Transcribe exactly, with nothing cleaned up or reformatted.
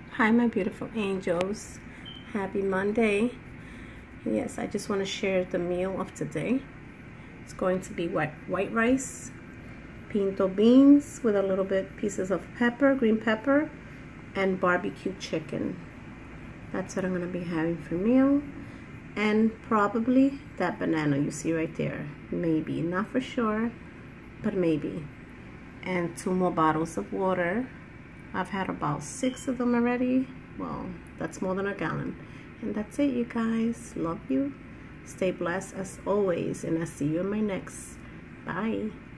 Hi my beautiful angels, happy Monday. Yes, I just want to share the meal of today. It's going to be white white rice, pinto beans with a little bit pieces of pepper, green pepper, and barbecue chicken. That's what I'm going to be having for meal. And probably that banana you see right there, maybe, not for sure, but maybe. And two more bottles of water. I've had about six of them already. Well, that's more than a gallon. And that's it, you guys. Love you. Stay blessed as always, and I'll see you in my next. Bye.